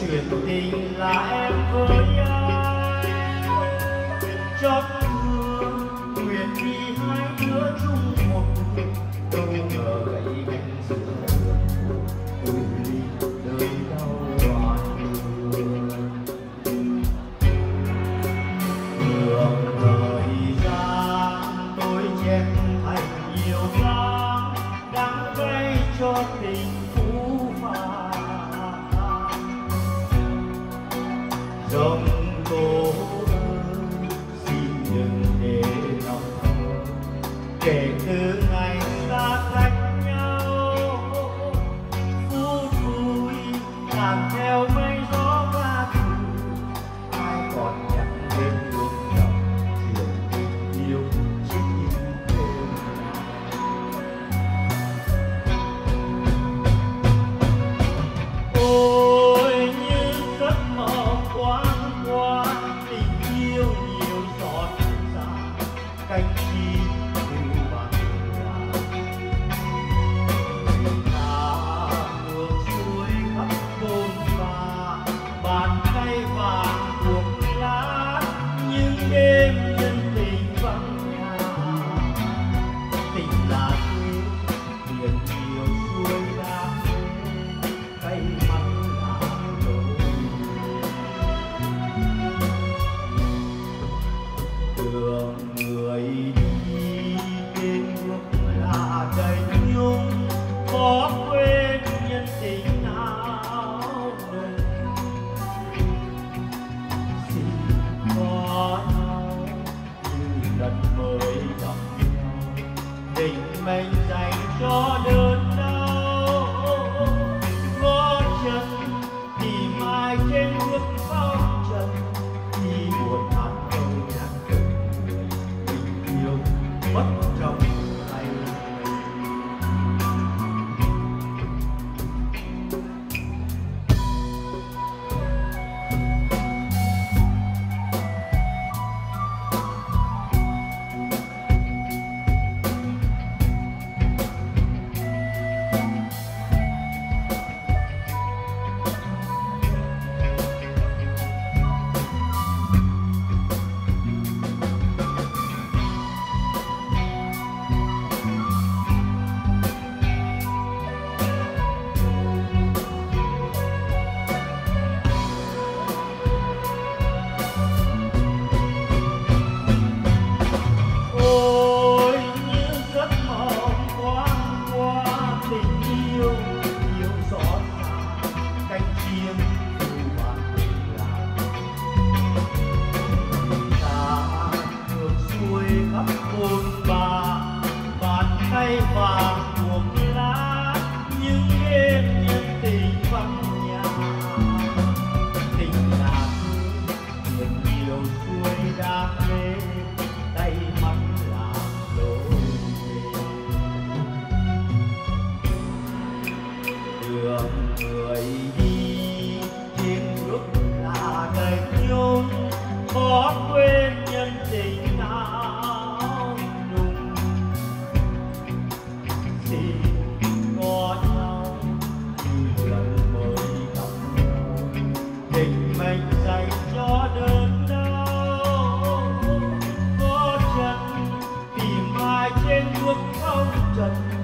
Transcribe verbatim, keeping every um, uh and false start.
chuyện tình là em với ai chót thương nguyện đi hai đứa chung một đường, đâu ngờ gãy cánh giữa tôi ly đời đau đoạn đường. Đường thời gian tôi chép thành nhiều tháng đáng gây cho tình phũ phàng. Dòng tố xin đừng để lòng kể từ ngày xa cách nhau, phút vui làm theo mây gió và thử, ai còn nhắc đến đường lòng chuyện tình yêu chỉ thêm. Ôi như giấc mơ thoáng qua, tình yêu nhiều giọt xa cánh chim từ bằng lá. Ta ngược xuôi khắp bồn ba, bàn tay vàng buộc lá, những đêm nhân tình vắng nhà. Tình là thế biển nhiều xuôi đam mê, cay mặn là lối. Đường người đi bên bước là đầy nhung, có quên nhân tình nào nồng. Xin có nhau như lần mới gặp nhau, tình mình dành cho đớn đau. Có chân tìm ai trên bước phong trần, thì buồn hát câu nhạc từng người tình yêu mất trong tay. Ôi như giấc mộng thoáng qua, tình yêu nhiều giọt xa cánh chim từ bằng lá. Ta ngược xuôi khắp bồn ba, bàn tay vàng buộc lá, những đêm nhân tình vắng nhà. Tình là thứ biển nhiều xuôi đam mê, tay mắt làm lối về. Đường người đi trên bước là đầy nhung, khó quên nhân tình nào nung. Xin có nhau như lần mới gặp nhau, tình mình dành cho đớn đau. Có chân tìm ai trên bước phong trần,